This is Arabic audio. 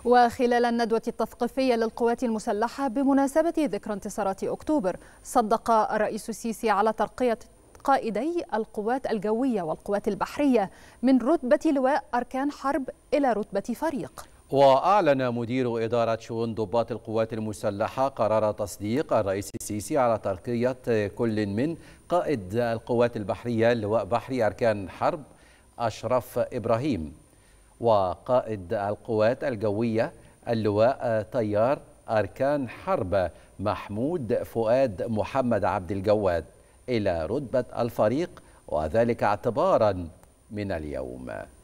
وخلال الندوة التثقيفية للقوات المسلحة بمناسبة ذكرى انتصارات أكتوبر، صدق الرئيس السيسي على ترقية قائدي القوات الجوية والقوات البحرية من رتبة لواء أركان حرب إلى رتبة فريق. وأعلن مدير إدارة شؤون ضباط القوات المسلحة قرار تصديق الرئيس السيسي على ترقية كل من قائد القوات البحرية لواء بحري أركان حرب أشرف إبراهيم، وقائد القوات الجوية اللواء طيار أركان حرب محمود فؤاد محمد عبد الجواد إلى رتبة الفريق، وذلك اعتبارا من اليوم.